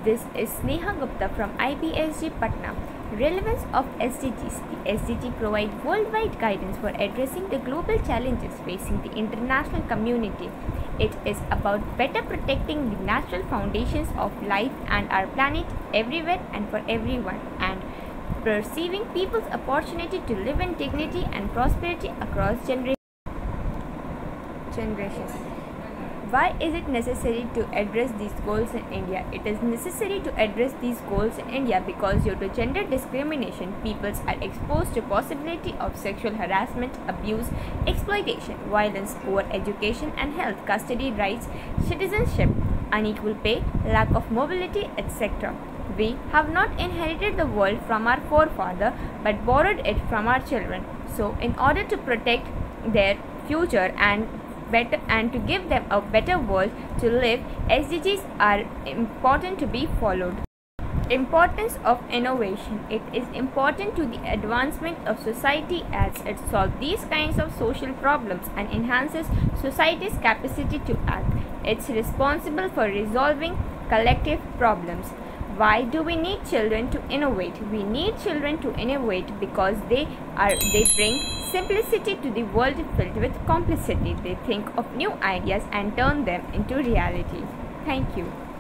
This is Sneha Gupta from IPSG Patna. Relevance of SDGs. The SDG provide worldwide guidance for addressing the global challenges facing the international community. It is about better protecting the natural foundations of life and our planet everywhere and for everyone, and perceiving people's opportunity to live in dignity and prosperity across generations. Why is it necessary to address these goals in India? It is necessary to address these goals in India because due to gender discrimination, peoples are exposed to possibility of sexual harassment, abuse, exploitation, violence, poor education and health, custody rights, citizenship, unequal pay, lack of mobility, etc. We have not inherited the world from our forefather but borrowed it from our children. So, in order to protect their future and to give them a better world to live, SDGs are important to be followed. Importance of innovation. It is important to the advancement of society as it solves these kinds of social problems and enhances society's capacity to act. It's responsible for resolving collective problems. Why do we need children to innovate? We need children to innovate because they bring simplicity to the world filled with complexity. They think of new ideas and turn them into reality. Thank you.